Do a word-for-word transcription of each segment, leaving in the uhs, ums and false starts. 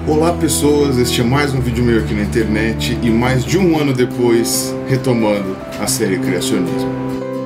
Olá pessoas, este é mais um vídeo meu aqui na internet e mais de um ano depois, retomando a série Criacionismo.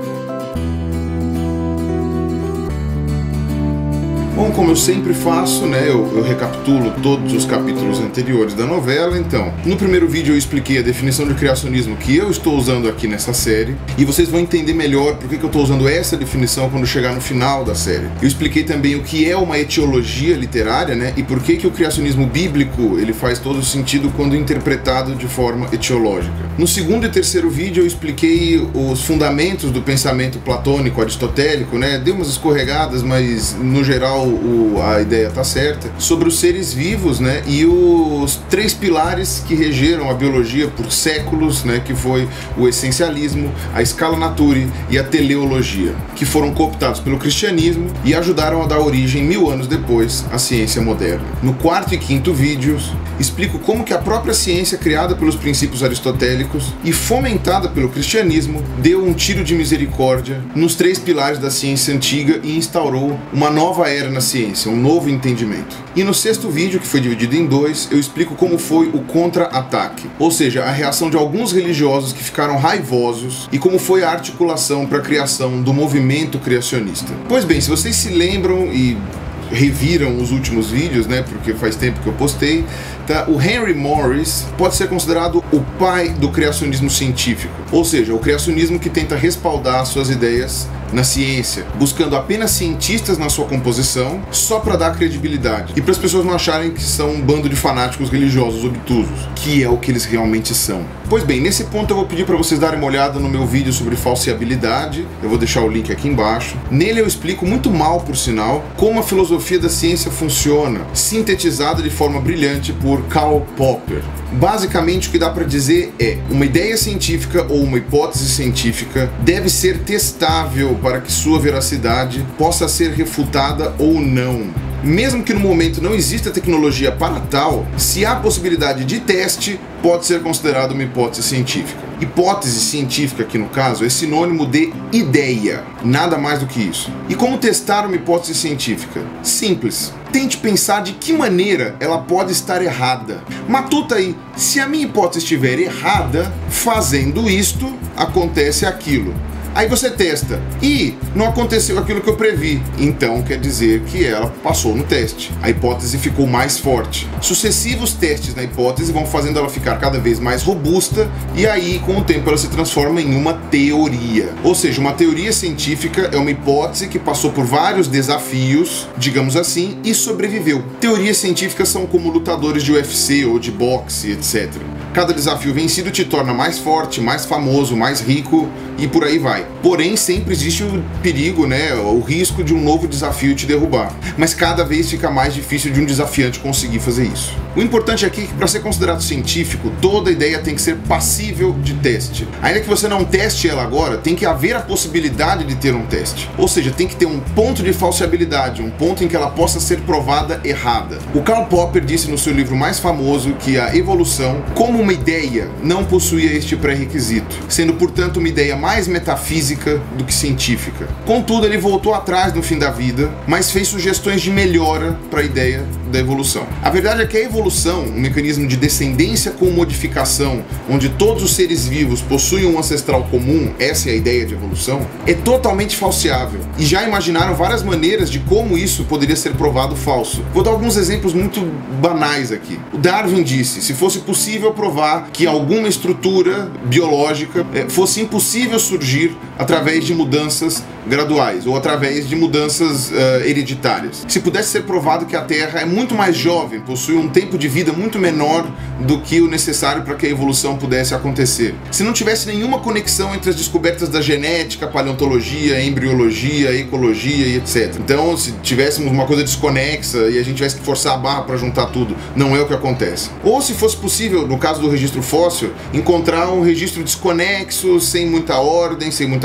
Bom, como eu sempre faço, né, eu, eu recapitulo todos os capítulos anteriores da novela. Então, no primeiro vídeo eu expliquei a definição de criacionismo que eu estou usando aqui nessa série, e vocês vão entender melhor por que eu estou usando essa definição quando chegar no final da série. Eu expliquei também o que é uma etiologia literária, né, e por que que o criacionismo bíblico ele faz todo sentido quando interpretado de forma etiológica. No segundo e terceiro vídeo eu expliquei os fundamentos do pensamento platônico aristotélico, né, dei umas escorregadas, mas no geral O, a ideia está certa, sobre os seres vivos, né, e os três pilares que regeram a biologia por séculos, né, que foi o essencialismo, a scala naturae e a teleologia, que foram cooptados pelo cristianismo e ajudaram a dar origem, mil anos depois, à ciência moderna. No quarto e quinto vídeos, explico como que a própria ciência criada pelos princípios aristotélicos e fomentada pelo cristianismo deu um tiro de misericórdia nos três pilares da ciência antiga e instaurou uma nova era na ciência, um novo entendimento. E no sexto vídeo, que foi dividido em dois, eu explico como foi o contra-ataque, ou seja, a reação de alguns religiosos que ficaram raivosos e como foi a articulação para a criação do movimento criacionista. Pois bem, se vocês se lembram e reviram os últimos vídeos, né, porque faz tempo que eu postei, tá? O Henry Morris pode ser considerado o pai do criacionismo científico, ou seja, o criacionismo que tenta respaldar suas ideias na ciência, buscando apenas cientistas na sua composição, só para dar credibilidade e para as pessoas não acharem que são um bando de fanáticos religiosos obtusos, que é o que eles realmente são. Pois bem, nesse ponto eu vou pedir para vocês darem uma olhada no meu vídeo sobre falseabilidade, eu vou deixar o link aqui embaixo. Nele eu explico muito mal, por sinal, como a filosofia da ciência funciona, sintetizada de forma brilhante por Karl Popper. Basicamente o que dá para dizer é, uma ideia científica ou uma hipótese científica deve ser testável para que sua veracidade possa ser refutada ou não. Mesmo que no momento não exista tecnologia para tal, se há possibilidade de teste, pode ser considerado uma hipótese científica. Hipótese científica, aqui no caso, é sinônimo de ideia, nada mais do que isso. E como testar uma hipótese científica? Simples. Tente pensar de que maneira ela pode estar errada. Matuta aí, se a minha hipótese estiver errada, fazendo isto, acontece aquilo. Aí você testa e não aconteceu aquilo que eu previ, então quer dizer que ela passou no teste. A hipótese ficou mais forte. Sucessivos testes na hipótese vão fazendo ela ficar cada vez mais robusta e aí com o tempo ela se transforma em uma teoria. Ou seja, uma teoria científica é uma hipótese que passou por vários desafios, digamos assim, e sobreviveu. Teorias científicas são como lutadores de U F C ou de boxe, etcétera. Cada desafio vencido te torna mais forte, mais famoso, mais rico e por aí vai. Porém, sempre existe o perigo, né, o risco de um novo desafio te derrubar. Mas cada vez fica mais difícil de um desafiante conseguir fazer isso. O importante aqui é que para ser considerado científico, toda ideia tem que ser passível de teste. Ainda que você não teste ela agora, tem que haver a possibilidade de ter um teste. Ou seja, tem que ter um ponto de falseabilidade, um ponto em que ela possa ser provada errada. O Karl Popper disse no seu livro mais famoso que a evolução, como uma ideia, não possuía este pré-requisito, sendo portanto uma ideia mais metafísica do que científica. Contudo, ele voltou atrás no fim da vida, mas fez sugestões de melhora para a ideia da evolução. A verdade é que a evolução, um mecanismo de descendência com modificação, onde todos os seres vivos possuem um ancestral comum, essa é a ideia de evolução, é totalmente falseável. E já imaginaram várias maneiras de como isso poderia ser provado falso. Vou dar alguns exemplos muito banais aqui. O Darwin disse, se fosse possível provar que alguma estrutura biológica é, fosse impossível surgir através de mudanças graduais ou através de mudanças uh, hereditárias. Se pudesse ser provado que a Terra é muito mais jovem, possui um tempo de vida muito menor do que o necessário para que a evolução pudesse acontecer. Se não tivesse nenhuma conexão entre as descobertas da genética, paleontologia, embriologia, ecologia e etcétera. Então, se tivéssemos uma coisa desconexa e a gente tivesse que forçar a barra para juntar tudo, não é o que acontece. Ou se fosse possível, no caso do registro fóssil, encontrar um registro desconexo, sem muita ordem, sem muita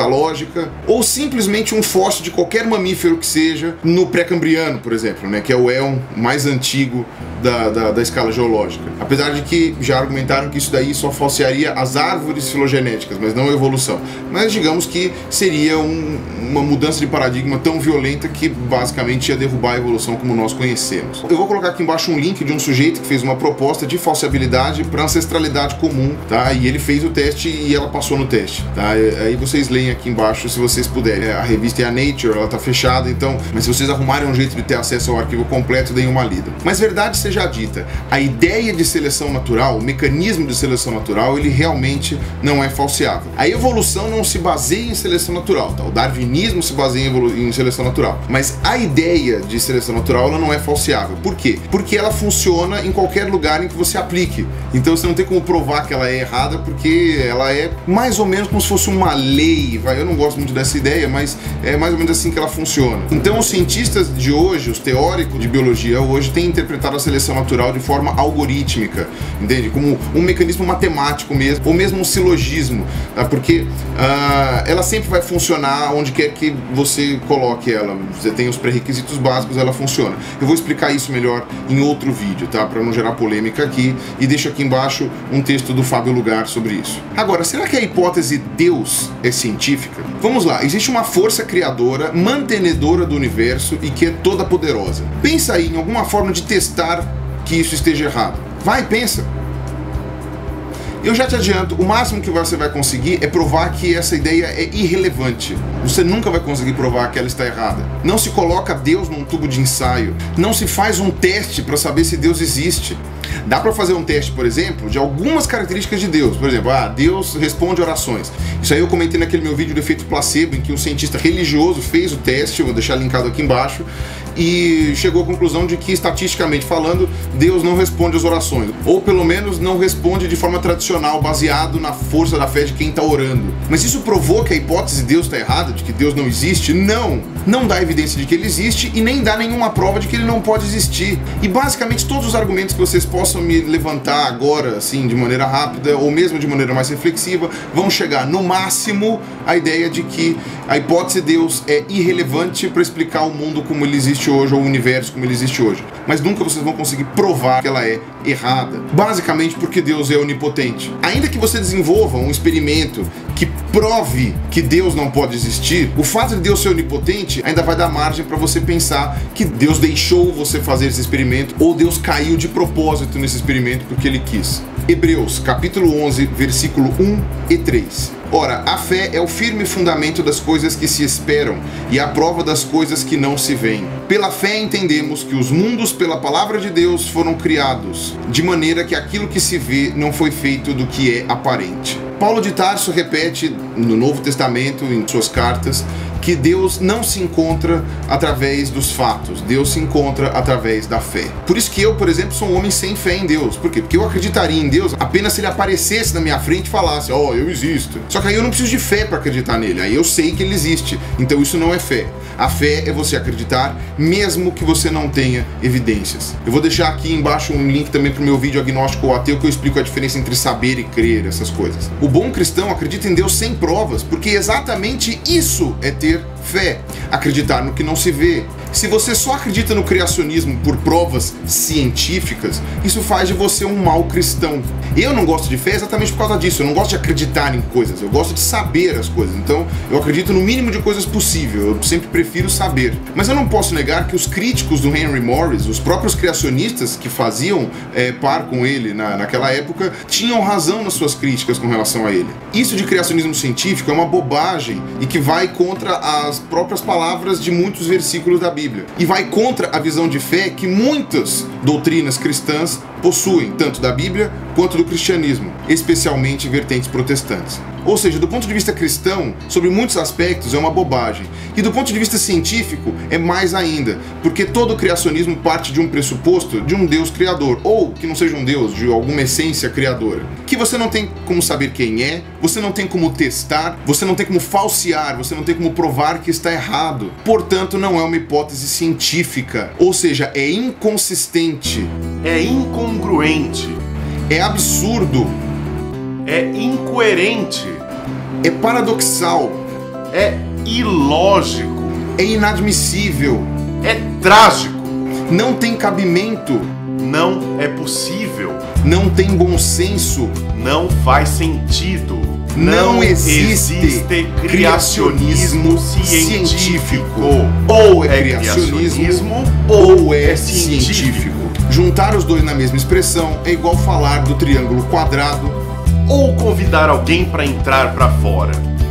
lógica, ou simplesmente um fóssil de qualquer mamífero que seja no pré-cambriano, por exemplo, né, que é o éon mais antigo da, da, da escala geológica. Apesar de que já argumentaram que isso daí só falsearia as árvores filogenéticas, mas não a evolução. Mas digamos que seria um, uma mudança de paradigma tão violenta que basicamente ia derrubar a evolução como nós conhecemos. Eu vou colocar aqui embaixo um link de um sujeito que fez uma proposta de falseabilidade para ancestralidade comum, tá? E ele fez o teste e ela passou no teste, tá? Aí vocês leem aqui embaixo se vocês puderem. A revista é a Nature, ela tá fechada, então, mas se vocês arrumarem um jeito de ter acesso ao arquivo completo, deem uma lida. Mas verdade seja dita, a ideia de seleção natural, o mecanismo de seleção natural, ele realmente não é falseável. A evolução não se baseia em seleção natural, tá? O darwinismo se baseia em, em seleção natural, mas a ideia de seleção natural, ela não é falseável. Por quê? Porque ela funciona em qualquer lugar em que você aplique. Então você não tem como provar que ela é errada, porque ela é mais ou menos como se fosse uma lei, vai? Eu não gosto muito dessa ideia, mas é mais ou menos assim que ela funciona. Então os cientistas de hoje, os teóricos de biologia hoje, têm interpretado a seleção natural de forma algorítmica, entende? Como um mecanismo matemático mesmo, ou mesmo um silogismo, tá? Porque uh, ela sempre vai funcionar onde quer que você coloque ela. Você tem os pré-requisitos básicos, ela funciona. Eu vou explicar isso melhor em outro vídeo, tá? Para não gerar polêmica aqui, e deixo aqui embaixo um texto do Fábio Lugar sobre isso. Agora, será que a hipótese Deus é científica? Vamos lá, existe uma força criadora, mantenedora do universo e que é toda poderosa. Pensa aí em alguma forma de testar que isso esteja errado. Vai, pensa. Eu já te adianto, o máximo que você vai conseguir é provar que essa ideia é irrelevante. Você nunca vai conseguir provar que ela está errada. Não se coloca Deus num tubo de ensaio. Não se faz um teste para saber se Deus existe. Dá para fazer um teste, por exemplo, de algumas características de Deus. Por exemplo, ah, Deus responde orações. Isso aí eu comentei naquele meu vídeo do efeito placebo, em que um cientista religioso fez o teste, eu vou deixar linkado aqui embaixo, e chegou à conclusão de que, estatisticamente falando, Deus não responde às orações. Ou pelo menos não responde de forma tradicional, baseado na força da fé de quem está orando. Mas isso provou que a hipótese de Deus está errada, de que Deus não existe? Não! Não dá evidência de que ele existe e nem dá nenhuma prova de que ele não pode existir. E basicamente todos os argumentos que vocês possam me levantar agora, assim, de maneira rápida, ou mesmo de maneira mais reflexiva, vão chegar no máximo à ideia de que a hipótese de Deus é irrelevante para explicar o mundo como ele existe hoje, ou o universo como ele existe hoje. Mas nunca vocês vão conseguir provar que ela é errada. Basicamente porque Deus é onipotente. Ainda que você desenvolva um experimento que prove que Deus não pode existir, o fato de Deus ser onipotente ainda vai dar margem para você pensar que Deus deixou você fazer esse experimento, ou Deus caiu de propósito nesse experimento porque ele quis. Hebreus, capítulo onze, versículo um e três. Ora, a fé é o firme fundamento das coisas que se esperam e a prova das coisas que não se veem. Pela fé entendemos que os mundos pela palavra de Deus foram criados, de maneira que aquilo que se vê não foi feito do que é aparente. Paulo de Tarso repete no Novo Testamento, em suas cartas, que Deus não se encontra através dos fatos, Deus se encontra através da fé. Por isso que eu, por exemplo, sou um homem sem fé em Deus. Por quê? Porque eu acreditaria em Deus apenas se ele aparecesse na minha frente e falasse, ó, oh, eu existo. Só que aí eu não preciso de fé para acreditar nele, aí eu sei que ele existe. Então isso não é fé. A fé é você acreditar mesmo que você não tenha evidências. Eu vou deixar aqui embaixo um link também para o meu vídeo Agnóstico ou Ateu, que eu explico a diferença entre saber e crer, essas coisas. O bom cristão acredita em Deus sem provas, porque exatamente isso é ter fé, acreditar no que não se vê. Se você só acredita no criacionismo por provas científicas, isso faz de você um mau cristão. Eu não gosto de fé exatamente por causa disso. Eu não gosto de acreditar em coisas, eu gosto de saber as coisas. Então eu acredito no mínimo de coisas possível, eu sempre prefiro saber. Mas eu não posso negar que os críticos do Henry Morris, os próprios criacionistas que faziam é, par com ele na, naquela época, tinham razão nas suas críticas com relação a ele. Isso de criacionismo científico é uma bobagem e que vai contra as próprias palavras de muitos versículos da Bíblia. E vai contra a visão de fé que muitas doutrinas cristãs possuem, tanto da Bíblia quanto do cristianismo, especialmente vertentes protestantes. Ou seja, do ponto de vista cristão, sobre muitos aspectos é uma bobagem. E do ponto de vista científico, é mais ainda, porque todo o criacionismo parte de um pressuposto de um Deus criador, ou que não seja um Deus, de alguma essência criadora, que você não tem como saber quem é, você não tem como testar, você não tem como falsear, você não tem como provar que está errado. Portanto, não é uma hipótese científica, ou seja, é inconsistente, é incongruente, é absurdo, é incoerente, é paradoxal, é ilógico, é inadmissível, é trágico, não tem cabimento, não é possível, não tem bom senso, não faz sentido, não, não existe, existe criacionismo científico. científico. Ou é criacionismo ou é científico. Juntar os dois na mesma expressão é igual falar do triângulo quadrado ou convidar alguém para entrar para fora.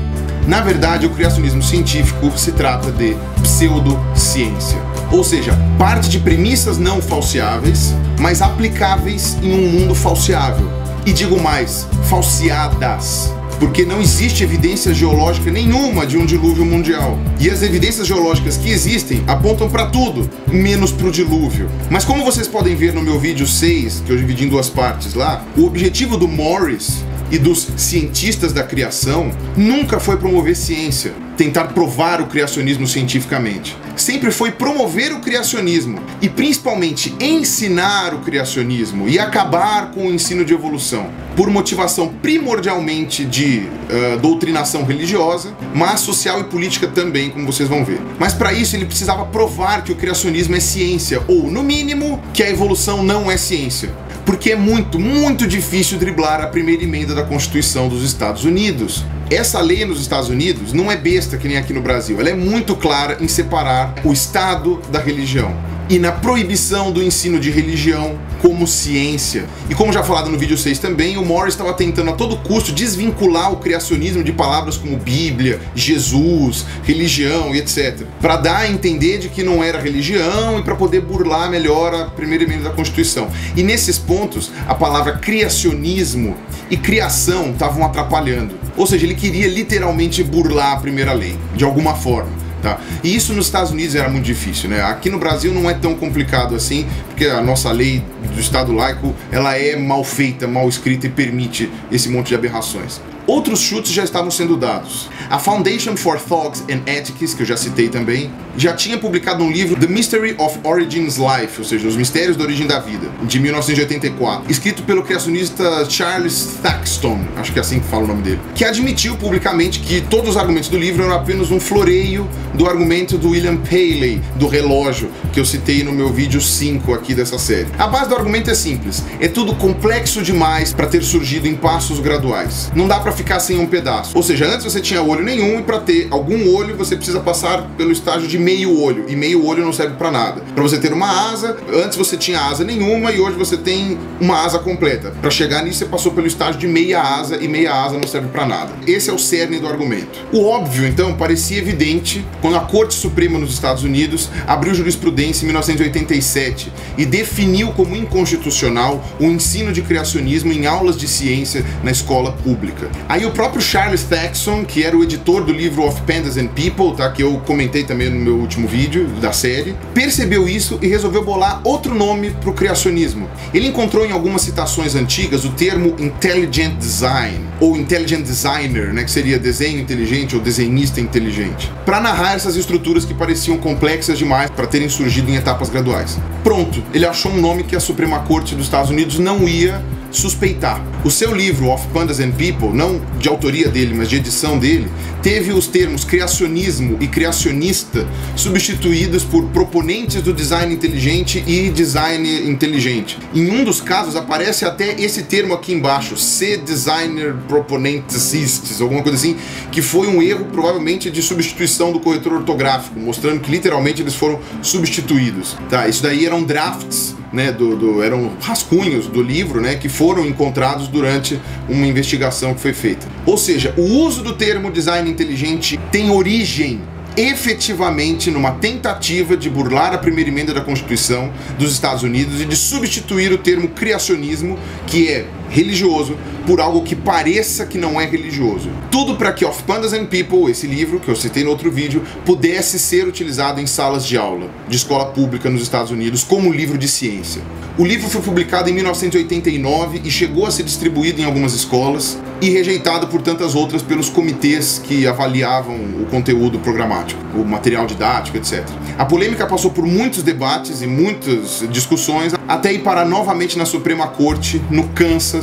Na verdade, o criacionismo científico se trata de pseudociência, ou seja, parte de premissas não falseáveis, mas aplicáveis em um mundo falseável. E digo mais, falseadas, porque não existe evidência geológica nenhuma de um dilúvio mundial. E as evidências geológicas que existem apontam para tudo, menos para o dilúvio. Mas como vocês podem ver no meu vídeo seis, que eu dividi em duas partes lá, o objetivo do Morris e dos cientistas da criação nunca foi promover ciência, tentar provar o criacionismo cientificamente. Sempre foi promover o criacionismo e principalmente ensinar o criacionismo e acabar com o ensino de evolução, por motivação primordialmente de uh, doutrinação religiosa, mas social e política também, como vocês vão ver. Mas para isso ele precisava provar que o criacionismo é ciência, ou no mínimo que a evolução não é ciência. Porque é muito, muito difícil driblar a primeira emenda da Constituição dos Estados Unidos. Essa lei nos Estados Unidos não é besta que nem aqui no Brasil. Ela é muito clara em separar o Estado da religião e na proibição do ensino de religião como ciência. E como já falado no vídeo seis também, o Morris estava tentando a todo custo desvincular o criacionismo de palavras como Bíblia, Jesus, religião e etcétera, para dar a entender de que não era religião e para poder burlar melhor a primeira emenda da Constituição. E nesses pontos, a palavra criacionismo e criação estavam atrapalhando. Ou seja, ele queria literalmente burlar a primeira lei, de alguma forma. Tá? E isso nos Estados Unidos era muito difícil, né? Aqui no Brasil não é tão complicado assim, porque a nossa lei do Estado laico, ela é mal feita, mal escrita e permite esse monte de aberrações. Outros chutes já estavam sendo dados. A Foundation for Thought and Ethics, que eu já citei também, já tinha publicado um livro, The Mystery of Origin's Life, ou seja, Os Mistérios da Origem da Vida, de mil novecentos e oitenta e quatro, escrito pelo criacionista Charles Thaxton, acho que é assim que fala o nome dele, que admitiu publicamente que todos os argumentos do livro eram apenas um floreio do argumento do William Paley, do relógio, que eu citei no meu vídeo cinco aqui dessa série. A base do argumento é simples, é tudo complexo demais para ter surgido em passos graduais. Não dá para ficar sem um pedaço. Ou seja, antes você tinha olho nenhum e para ter algum olho você precisa passar pelo estágio de meio olho. E meio olho não serve para nada. Para você ter uma asa, antes você tinha asa nenhuma e hoje você tem uma asa completa. Para chegar nisso você passou pelo estágio de meia asa e meia asa não serve para nada. Esse é o cerne do argumento. O óbvio, então, parecia evidente quando a Corte Suprema nos Estados Unidos abriu jurisprudência em mil novecentos e oitenta e sete e definiu como inconstitucional o ensino de criacionismo em aulas de ciência na escola pública. Aí o próprio Charles Thaxton, que era o editor do livro Of Pandas and People, tá, que eu comentei também no meu último vídeo da série, percebeu isso e resolveu bolar outro nome para o criacionismo. Ele encontrou em algumas citações antigas o termo Intelligent Design, ou Intelligent Designer, né, que seria desenho inteligente ou desenhista inteligente, para narrar essas estruturas que pareciam complexas demais para terem surgido em etapas graduais. Pronto, ele achou um nome que a Suprema Corte dos Estados Unidos não ia suspeitar. O seu livro, Of Pandas and People, não de autoria dele, mas de edição dele, teve os termos criacionismo e criacionista substituídos por proponentes do design inteligente e design inteligente. Em um dos casos aparece até esse termo aqui embaixo, C Designer Proponentists, alguma coisa assim, que foi um erro provavelmente de substituição do corretor ortográfico, mostrando que literalmente eles foram substituídos. Tá, isso daí eram drafts, né, do, do, eram rascunhos do livro, né, que foram encontrados durante uma investigação que foi feita. Ou seja, o uso do termo design inteligente tem origem efetivamente numa tentativa de burlar a primeira emenda da Constituição dos Estados Unidos e de substituir o termo criacionismo, que é religioso, por algo que pareça que não é religioso. Tudo para que Of Pandas and People, esse livro que eu citei no outro vídeo, pudesse ser utilizado em salas de aula de escola pública nos Estados Unidos como livro de ciência. O livro foi publicado em mil novecentos e oitenta e nove e chegou a ser distribuído em algumas escolas e rejeitado por tantas outras pelos comitês que avaliavam o conteúdo programático, o material didático, etcétera. A polêmica passou por muitos debates e muitas discussões até ir parar novamente na Suprema Corte, no Kansas,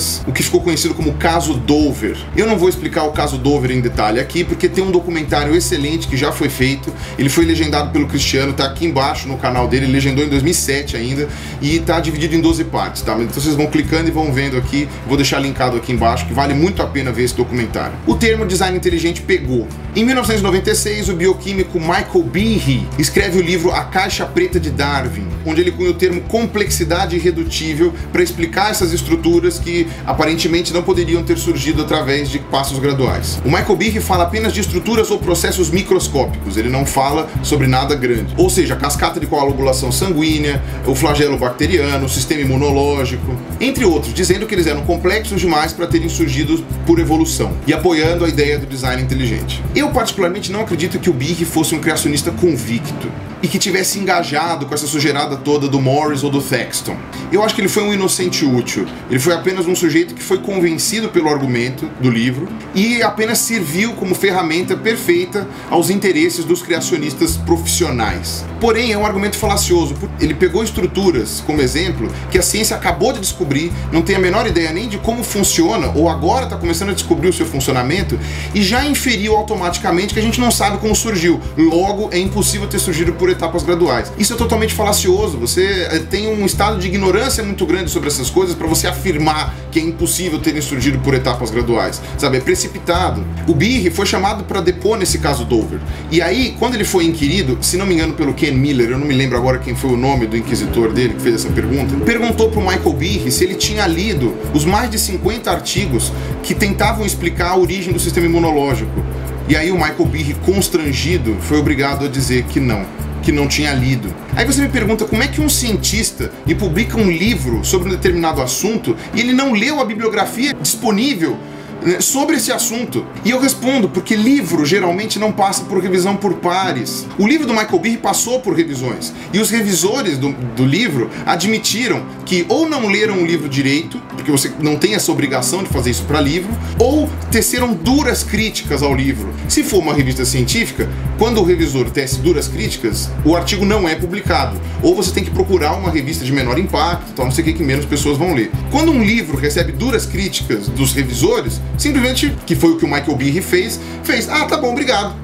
aspas, o que ficou conhecido como caso Dover. Eu não vou explicar o caso Dover em detalhe aqui, porque tem um documentário excelente que já foi feito, ele foi legendado pelo Cristiano, tá aqui embaixo no canal dele, ele legendou em dois mil e sete ainda, e tá dividido em doze partes, tá? Então vocês vão clicando e vão vendo aqui, vou deixar linkado aqui embaixo, que vale muito a pena ver esse documentário. O termo design inteligente pegou. Em mil novecentos e noventa e seis, o bioquímico Michael Behe escreve o livro A Caixa Preta de Darwin, onde ele cunha o termo complexidade irredutível para explicar essas estruturas que aparentemente não poderiam ter surgido através de passos graduais. O Michael Behe fala apenas de estruturas ou processos microscópicos, ele não fala sobre nada grande. Ou seja, a cascata de coagulação sanguínea, o flagelo bacteriano, o sistema imunológico, entre outros, dizendo que eles eram complexos demais para terem surgido por evolução, e apoiando a ideia do design inteligente. Eu particularmente não acredito que o Behe fosse um criacionista convicto e que tivesse engajado com essa sujeirada toda do Morris ou do Thaxton. Eu acho que ele foi um inocente útil. Ele foi apenas um sujeito que foi convencido pelo argumento do livro e apenas serviu como ferramenta perfeita aos interesses dos criacionistas profissionais. Porém, é um argumento falacioso. Ele pegou estruturas, como exemplo, que a ciência acabou de descobrir, não tem a menor ideia nem de como funciona, ou agora está começando a descobrir o seu funcionamento, e já inferiu automaticamente que a gente não sabe como surgiu. Logo, é impossível ter surgido por etapas graduais. Isso é totalmente falacioso. Você tem um estado de ignorância muito grande sobre essas coisas para você afirmar que é impossível terem surgido por etapas graduais. Sabe, é precipitado. O Behe foi chamado para depor nesse caso Dover. E aí, quando ele foi inquirido, se não me engano pelo Ken Miller, eu não me lembro agora quem foi o nome do inquisitor dele que fez essa pergunta, perguntou para o Michael Behe se ele tinha lido os mais de cinquenta artigos que tentavam explicar a origem do sistema imunológico. E aí o Michael Behe, constrangido, foi obrigado a dizer que não. que não tinha lido. Aí você me pergunta como é que um cientista me publica um livro sobre um determinado assunto e ele não leu a bibliografia disponível sobre esse assunto. E eu respondo, porque livro geralmente não passa por revisão por pares. O livro do Michael Behe passou por revisões, e os revisores do, do livro admitiram que ou não leram o livro direito, porque você não tem essa obrigação de fazer isso para livro, ou teceram duras críticas ao livro. Se for uma revista científica, quando o revisor tece duras críticas, o artigo não é publicado, ou você tem que procurar uma revista de menor impacto, tal, não sei o que, que menos pessoas vão ler. Quando um livro recebe duras críticas dos revisores, simplesmente, que foi o que o Michael Behe fez, fez, ah, tá bom, obrigado.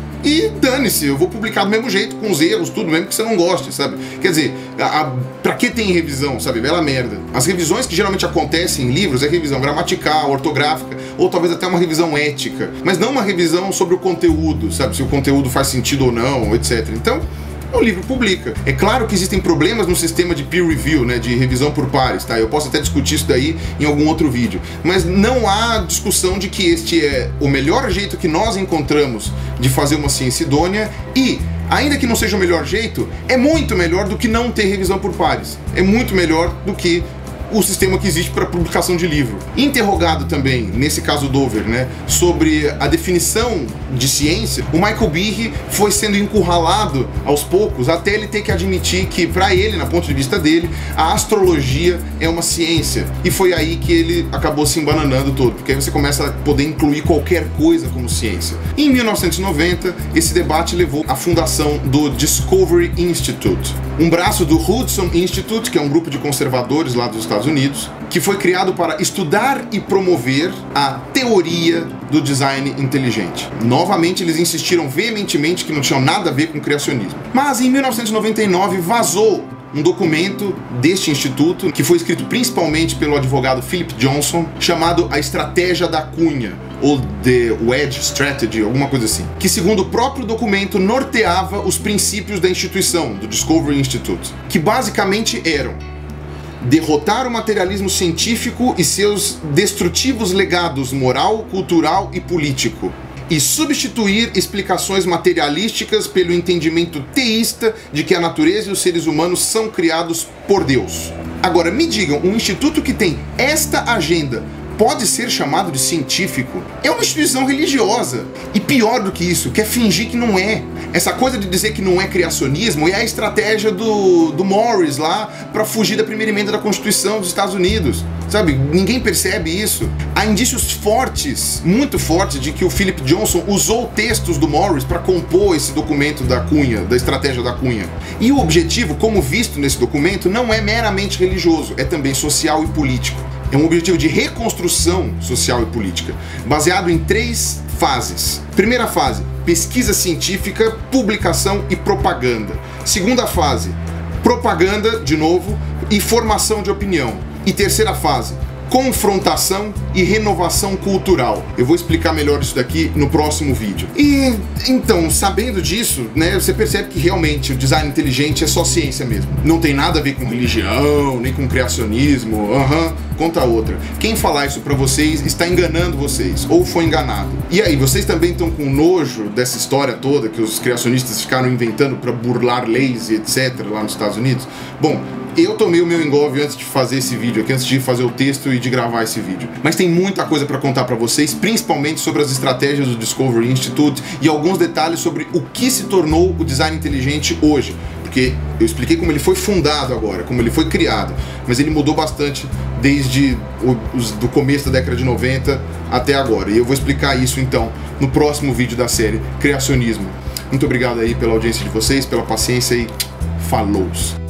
E dane-se, eu vou publicar do mesmo jeito, com os erros, tudo, mesmo que você não goste, sabe? Quer dizer, a, a, pra que tem revisão, sabe? Bela merda. As revisões que geralmente acontecem em livros é revisão gramatical, ortográfica, ou talvez até uma revisão ética, mas não uma revisão sobre o conteúdo, sabe? Se o conteúdo faz sentido ou não, etcétera. Então, o livro publica. É claro que existem problemas no sistema de peer review, né, de revisão por pares, tá? Eu posso até discutir isso daí em algum outro vídeo. Mas não há discussão de que este é o melhor jeito que nós encontramos de fazer uma ciência idônea e, ainda que não seja o melhor jeito, é muito melhor do que não ter revisão por pares. É muito melhor do que o sistema que existe para publicação de livro. Interrogado também, nesse caso Dover, né, sobre a definição de ciência, o Michael Behe foi sendo encurralado aos poucos até ele ter que admitir que, para ele, na ponto de vista dele, a astrologia é uma ciência. E foi aí que ele acabou se embananando todo, porque aí você começa a poder incluir qualquer coisa como ciência. Em mil novecentos e noventa, esse debate levou à fundação do Discovery Institute, um braço do Hudson Institute, que é um grupo de conservadores lá dos Estados Unidos, que foi criado para estudar e promover a teoria do design inteligente. Novamente, eles insistiram veementemente que não tinham nada a ver com criacionismo. Mas em mil novecentos e noventa e nove vazou um documento deste instituto, que foi escrito principalmente pelo advogado Philip Johnson, chamado A Estratégia da Cunha, ou The Wedge Strategy, alguma coisa assim, que, segundo o próprio documento, norteava os princípios da instituição, do Discovery Institute, que basicamente eram derrotar o materialismo científico e seus destrutivos legados moral, cultural e político, e substituir explicações materialísticas pelo entendimento teísta de que a natureza e os seres humanos são criados por Deus. Agora, me digam, um instituto que tem esta agenda pode ser chamado de científico? É uma instituição religiosa. E pior do que isso, quer fingir que não é. Essa coisa de dizer que não é criacionismo é a estratégia do, do Morris lá para fugir da primeira emenda da Constituição dos Estados Unidos. Sabe? Ninguém percebe isso. Há indícios fortes, muito fortes, de que o Philip Johnson usou textos do Morris para compor esse documento da Cunha, da estratégia da Cunha. E o objetivo, como visto nesse documento, não é meramente religioso, é também social e político. É um objetivo de reconstrução social e política, baseado em três fases. Primeira fase, pesquisa científica, publicação e propaganda. Segunda fase, propaganda, de novo, e formação de opinião. E terceira fase, confrontação e renovação cultural. Eu vou explicar melhor isso daqui no próximo vídeo. E então, sabendo disso, né, você percebe que realmente o design inteligente é só ciência mesmo. Não tem nada a ver com religião, nem com criacionismo, aham, uhum, conta outra. Quem falar isso pra vocês está enganando vocês, ou foi enganado. E aí, vocês também estão com nojo dessa história toda que os criacionistas ficaram inventando pra burlar leis e etcétera lá nos Estados Unidos? Bom, eu tomei o meu engolve antes de fazer esse vídeo aqui, antes de fazer o texto e de gravar esse vídeo. Mas tem muita coisa para contar para vocês, principalmente sobre as estratégias do Discovery Institute e alguns detalhes sobre o que se tornou o design inteligente hoje. Porque eu expliquei como ele foi fundado agora, como ele foi criado, mas ele mudou bastante desde o os, do começo da década de noventa até agora. E eu vou explicar isso então no próximo vídeo da série Criacionismo. Muito obrigado aí pela audiência de vocês, pela paciência e falou!